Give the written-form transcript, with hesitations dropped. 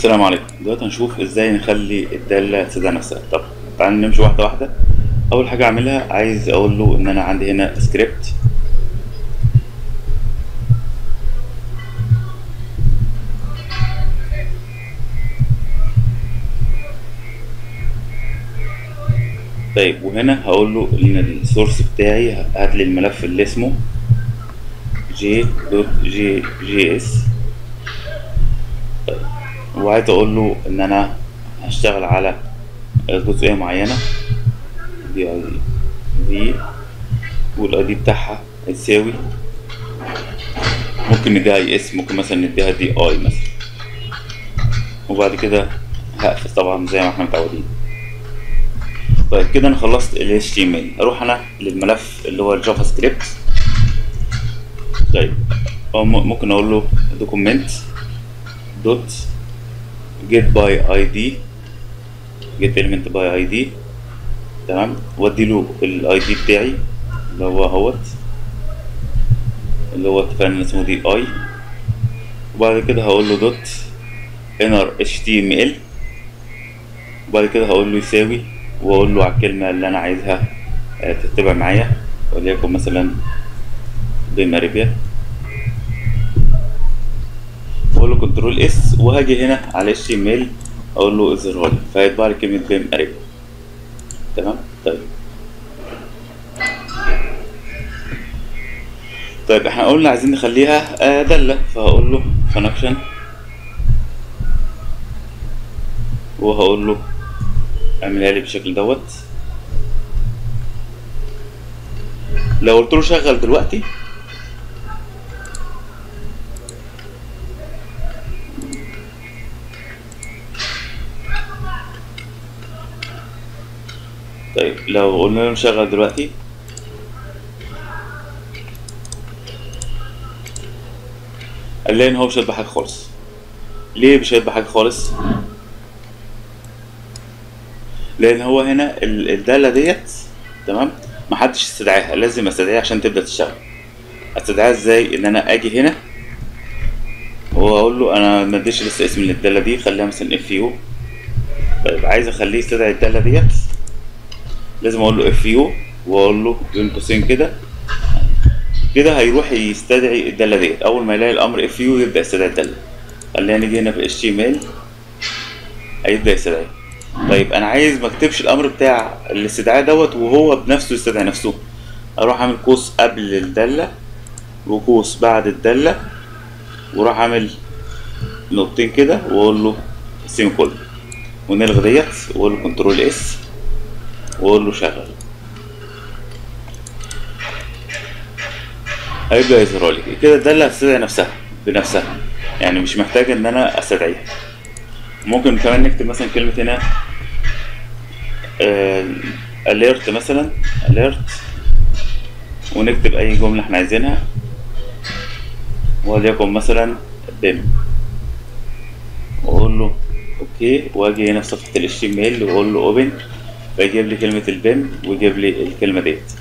السلام عليكم. دلوقتي هنشوف ازاي نخلي الدالة تدعي نفسها. طب تعالى نمشي واحدة واحدة. أول حاجة أعملها عايز أقول له إن أنا عندي هنا سكريبت. طيب وهنا هقول له إن السورس بتاعي هات لي الملف اللي اسمه j.js. طيب وعايز أقول له إن أنا هشتغل على جزئية معينة دي اي دي، والاي دي بتاعها هيساوي، ممكن نديها اي اس، ممكن مثلا نديها دي اي مثلا. وبعد كده هقفل طبعا زي ما احنا متعودين. طيب كده انا خلصت ال HTML. اروح انا للملف اللي هو الجافا سكريبت. طيب ممكن اقول له document dot get by id get element by id. تمام، وادي له الاي دي بتاعي اللي هو اتفقنا اسمه دي اي. وبعد كده هقول له دوت انر HTML. وبعد كده هقول له يساوي، واقول له على الكلمه اللي انا عايزها تتبع معايا، وليكن مثلا بيم اريبيا. واقول له كنترول اس، وهاجي هنا على HTML اقول له اظهرها لي، فهيطبع لي كلمه بيم اريبيا. تمام. طيب احنا قلنا عايزين نخليها دالة، فهقول له فانكشن، وهقول له اعملها لي بالشكل دوت. لو قلت له شغل دلوقتي طيب لو قلنا له شغل دلوقتي قال لي ان هو مش هيبقى حاجه خالص. ليه مش هيبقى حاجه خالص؟ لان هو هنا الداله ديت تمام محدش استدعاها، لازم استدعيها عشان تبدا تشتغل. استدعاها ازاي؟ ان انا اجي هنا واقول له انا ما اديش لسه اسم للداله دي، خليها مثلا اف يو. طيب عايز اخليه يستدعي الداله ديت، لازم اقول له اف يو واقول له بين قوسين كده هيروح يستدعي الداله ديت. اول ما يلاقي الامر اف يو يبدا يستدعي الداله. خلينا نيجي هنا في HTML هيبدا يستدعي. طيب انا عايز ما اكتبش الامر بتاع الاستدعاء دوت وهو بنفسه يستدعي نفسه. اروح اعمل قوس قبل الداله وقوس بعد الداله، وراح اعمل نقطتين كده واقول له سيميكولون، ونلغي ديت واقول له كنترول اس واقول له شغل. هيبدا يظهر لي كده الداله هتستدعي نفسها بنفسها، يعني مش محتاج ان انا استدعيها. ممكن كمان نكتب مثلا كلمه هنا alert مثلا alert، ونكتب اي جمله احنا عايزينها، وليكن مثلا بيم، واقول له اوكي، واجي هنا في صفحه ال HTML واقول له اوبن، فيجيب لي كلمه البيم ويجيب لي الكلمه ديت.